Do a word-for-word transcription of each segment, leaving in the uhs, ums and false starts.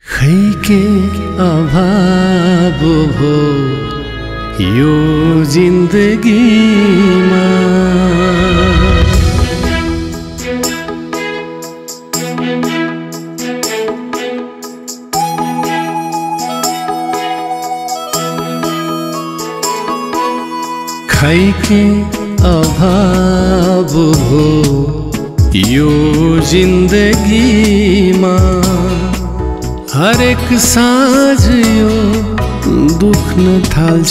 खै के अभाव भो यो जिन्दगीमा, खै के अभाव भो यो जिन्दगीमा, हरेक साँझ यो दुख्न थाल्छ।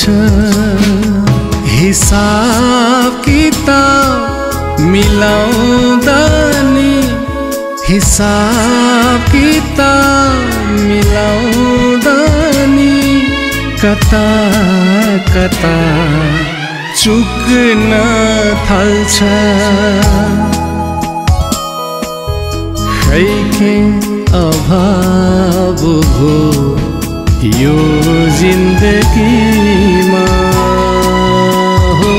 हिसाब किताब मिलाउँदा नि, हिसाब किताब मिलाउँदा नि, कता कता चुक्न थाल्छ। खै के अभाव भो यो जिन्दगीमा हो।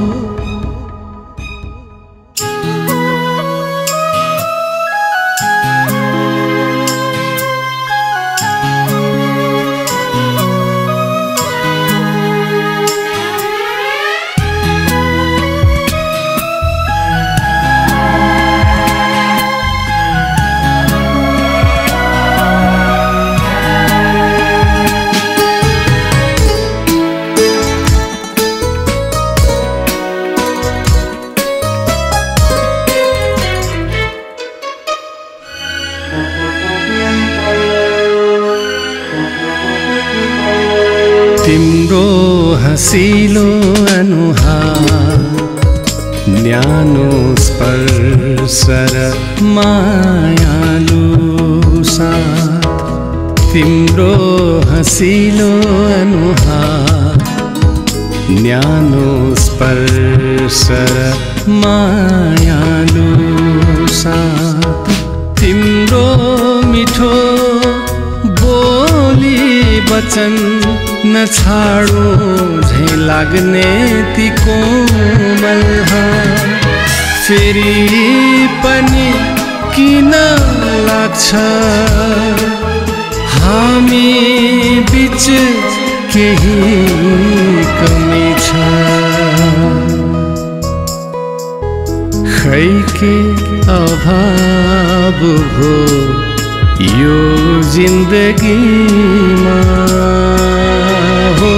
तिम्रो हँसिलो अनुहार, न्यानो स्पर्श र मायालु साथ। तिम्रो हँसिलो अनुहार, न्यानो स्पर्श र मायालु साथ। तिम्रो मिठो बोली वचन नछाडो झै लाग्ने ती कोमल हात। फेरि पनि किन लाग्छ हामी बीच केही कमी छ। खै के अभाव भो यो जिन्दगीमा हो।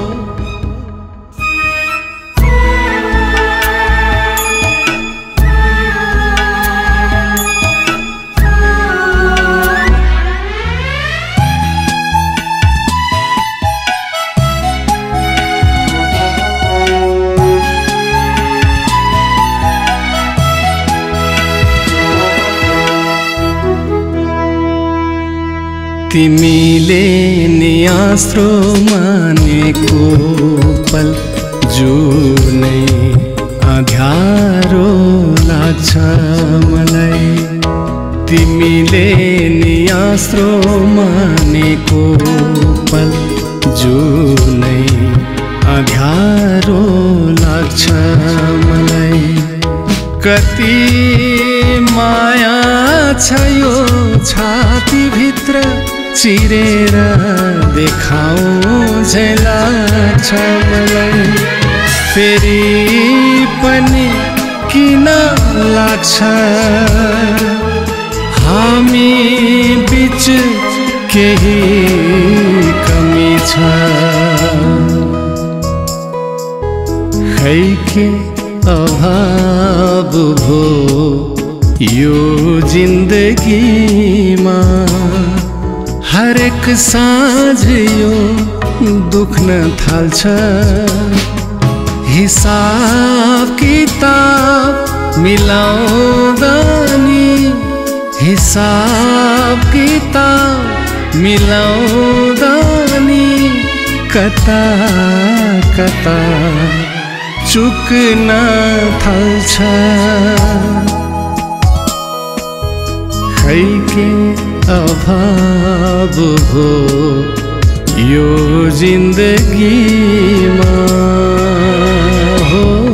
तिमीले नि आश्रो मानेको पल जुनै अँध्यारो लाग्छ मलाई। तिमीले नि आश्रो मानेको पल जुनै अँध्यारो लाग्छ मलाई। कति माया छ यो छाती भित्र, चिरेर देखाऊ झै लाग्छ मलाई। फेरि पनि किन लाग्छ हामी बीच केही कमी छ। खै के अभाव भो यो जिन्दगीमा, हरेक साँझ यो दुख्न थाल्छ। हिसाब किताब मिलाउँदा नि, हिसाब किताब मिलाउँदा नि, कता कता चुक्न थाल्छ। खै के अभाव भो यो जिन्दगीमा हो।